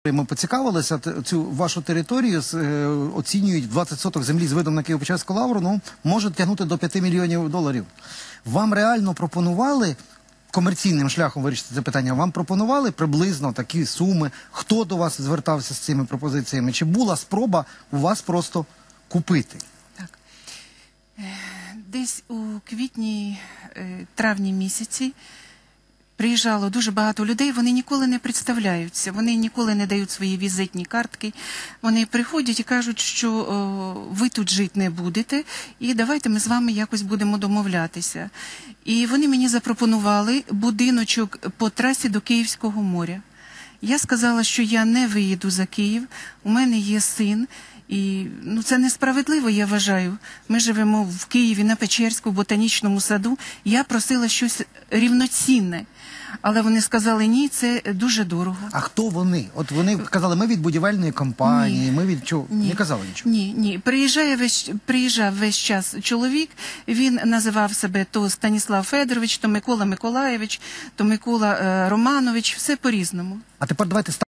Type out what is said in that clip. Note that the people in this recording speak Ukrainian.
Ми поцікавилися, цю вашу територію оцінюють 20 соток землі з видом на Києво-Печерську лавру, ну, може тягнути до 5 мільйонів доларів. Вам реально пропонували, комерційним шляхом вирішити це питання, вам пропонували приблизно такі суми? Хто до вас звертався з цими пропозиціями? Чи була спроба у вас просто купити? Так. Десь у квітні-травні місяці приїжджало дуже багато людей, вони ніколи не представляються, вони ніколи не дають свої візитні картки. Вони приходять і кажуть, що ви тут жити не будете, і давайте ми з вами якось будемо домовлятися. І вони мені запропонували будиночок по трасі до Київського моря. Я сказала, що я не виїду за Київ, у мене є син. І це несправедливо, я вважаю. Ми живемо в Києві на Печерську, в ботанічному саду. Я просила щось рівноцінне. Але вони сказали, ні, це дуже дорого. А хто вони? От вони казали, ми від будівельної компанії, ми від чого? Не казали нічого? Ні. Приїжджав весь час чоловік, він називав себе то Станіслав Федорович, то Микола Миколаєвич, то Микола Романович, все по-різному. А тепер давайте